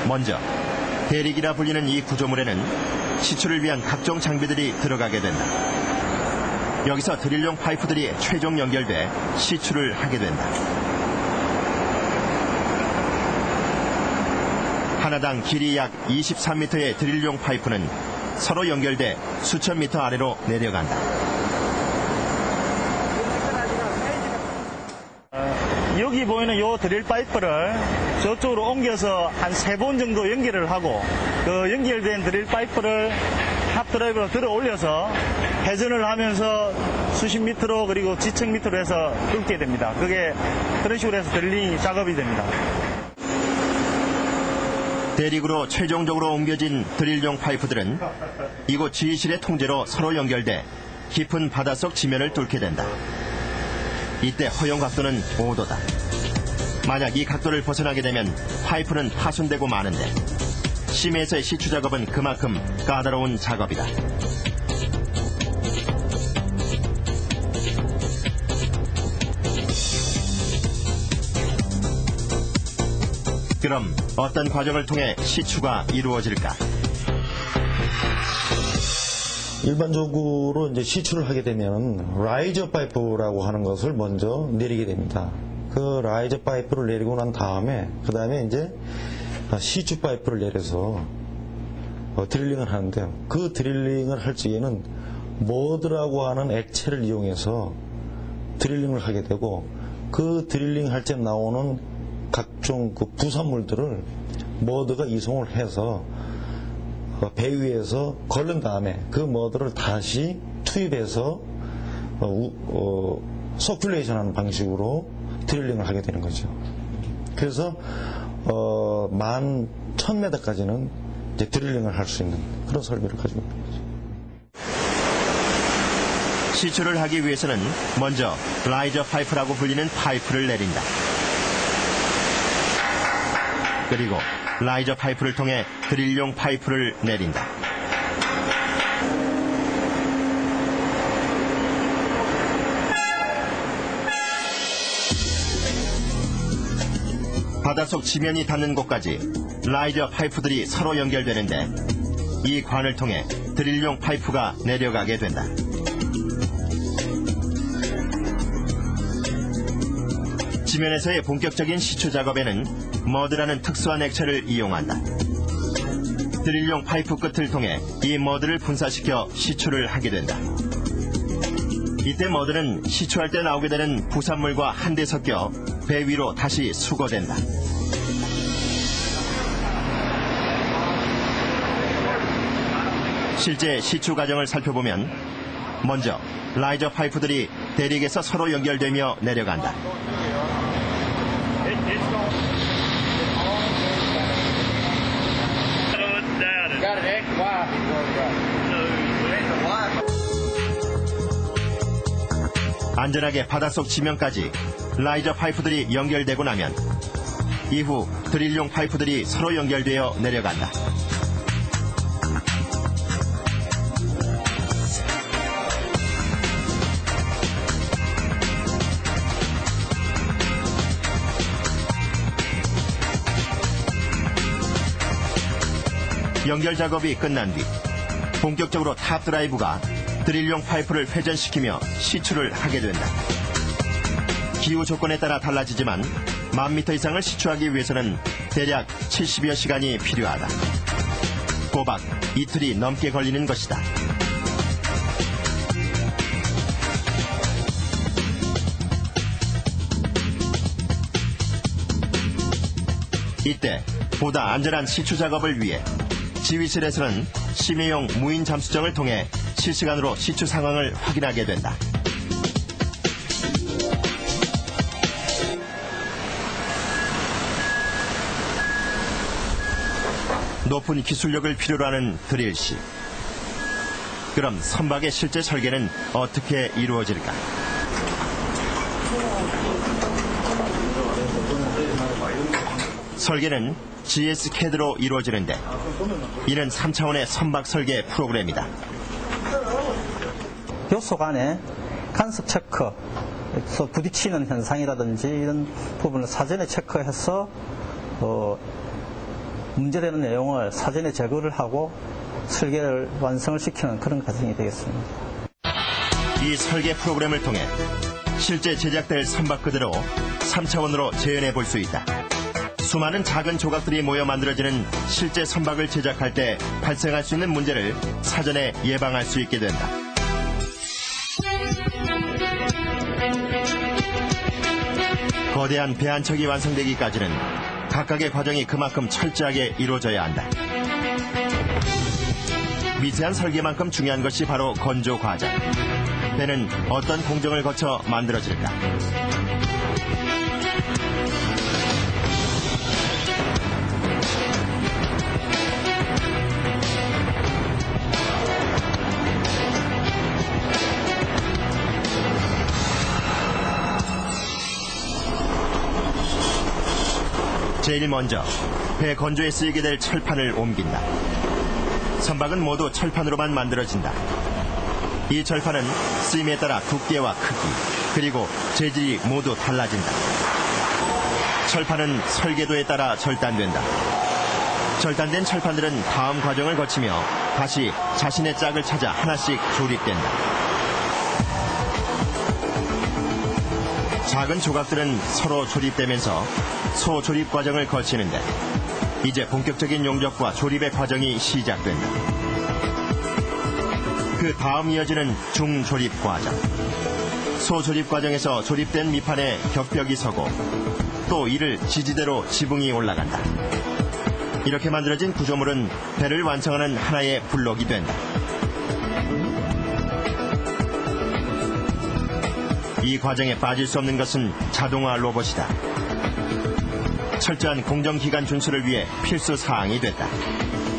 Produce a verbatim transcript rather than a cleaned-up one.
먼저 대릭이라 불리는 이 구조물에는 시추를 위한 각종 장비들이 들어가게 된다. 여기서 드릴용 파이프들이 최종 연결돼 시추를 하게 된다. 하나당 길이 약 이십삼 미터의 드릴용 파이프는 서로 연결돼 수천 미터 아래로 내려간다. 여기 보이는 이 드릴 파이프를 저쪽으로 옮겨서 한 세 번 정도 연결을 하고 그 연결된 드릴 파이프를 탑 드라이브로 들어 올려서 회전을 하면서 수십 미터로 그리고 지층 미터로 해서 뚫게 됩니다. 그게 그런 식으로 해서 드릴링 작업이 됩니다. 대릭으로 최종적으로 옮겨진 드릴용 파이프들은 이곳 지휘실의 통제로 서로 연결돼 깊은 바닷속 지면을 뚫게 된다. 이때 허용 각도는 오 도다. 만약 이 각도를 벗어나게 되면 파이프는 파손되고 마는데 심해에서의 시추 작업은 그만큼 까다로운 작업이다. 그럼 어떤 과정을 통해 시추가 이루어질까? 일반적으로 이제 시추를 하게 되면 라이저 파이프라고 하는 것을 먼저 내리게 됩니다. 그 라이저 파이프를 내리고 난 다음에 그 다음에 이제 시추 파이프를 내려서 드릴링을 하는데요. 그 드릴링을 할 적에는 머드라고 하는 액체를 이용해서 드릴링을 하게 되고 그 드릴링 할 때 나오는 각종 그 부산물들을 머드가 이송을 해서 배 위에서 걸른 다음에 그 머드를 다시 투입해서 어, 어, 서큘레이션 하는 방식으로 드릴링을 하게 되는 거죠. 그래서 어, 만 천 미터까지는 이제 드릴링을 할 수 있는 그런 설비를 가지고 있는 거죠. 시추를 하기 위해서는 먼저 라이저 파이프라고 불리는 파이프를 내린다. 그리고 라이저 파이프를 통해 드릴용 파이프를 내린다. 바닷속 지면이 닿는 곳까지 라이저 파이프들이 서로 연결되는데 이 관을 통해 드릴용 파이프가 내려가게 된다. 지면에서의 본격적인 시추 작업에는 머드라는 특수한 액체를 이용한다. 드릴용 파이프 끝을 통해 이 머드를 분사시켜 시추를 하게 된다. 이때 머드는 시추할 때 나오게 되는 부산물과 한데 섞여 배 위로 다시 수거된다. 실제 시추 과정을 살펴보면 먼저 라이저 파이프들이 대릭에서 서로 연결되며 내려간다. 안전하게 바닷속 지면까지 라이저 파이프들이 연결되고 나면 이후 드릴용 파이프들이 서로 연결되어 내려간다. 연결 작업이 끝난 뒤 본격적으로 탑 드라이브가 드릴용 파이프를 회전시키며 시추를 하게 된다. 기후 조건에 따라 달라지지만 만 미터 이상을 시추하기 위해서는 대략 칠십여 시간이 필요하다. 꼬박 이틀이 넘게 걸리는 것이다. 이때 보다 안전한 시추 작업을 위해 지휘실에서는 심해용 무인 잠수정을 통해 실시간으로 시추 상황을 확인하게 된다. 높은 기술력을 필요로 하는 드릴실. 그럼 선박의 실제 설계는 어떻게 이루어질까? 설계는 지에스 캐드로 이루어지는데 이는 삼 차원의 선박 설계 프로그램이다. 요속 안에 간섭 체크에서 부딪히는 현상이라든지 이런 부분을 사전에 체크해서 어, 문제되는 내용을 사전에 제거를 하고 설계를 완성을 시키는 그런 과정이 되겠습니다. 이 설계 프로그램을 통해 실제 제작될 선박 그대로 삼 차원으로 재현해 볼 수 있다. 수많은 작은 조각들이 모여 만들어지는 실제 선박을 제작할 때 발생할 수 있는 문제를 사전에 예방할 수 있게 된다. 거대한 배 한 척이 완성되기까지는 각각의 과정이 그만큼 철저하게 이루어져야 한다. 미세한 설계만큼 중요한 것이 바로 건조 과정. 배는 어떤 공정을 거쳐 만들어질까? 제일 먼저 배 건조에 쓰이게 될 철판을 옮긴다. 선박은 모두 철판으로만 만들어진다. 이 철판은 쓰임에 따라 두께와 크기, 그리고 재질이 모두 달라진다. 철판은 설계도에 따라 절단된다. 절단된 철판들은 다음 과정을 거치며 다시 자신의 짝을 찾아 하나씩 조립된다. 작은 조각들은 서로 조립되면서 소조립 과정을 거치는데 이제 본격적인 용접과 조립의 과정이 시작된다. 그 다음 이어지는 중조립 과정. 소조립 과정에서 조립된 밑판에 격벽이 서고 또 이를 지지대로 지붕이 올라간다. 이렇게 만들어진 구조물은 배를 완성하는 하나의 블록이 된다. 이 과정에 빠질 수 없는 것은 자동화 로봇이다. 철저한 공정기간 준수를 위해 필수 사항이 됐다.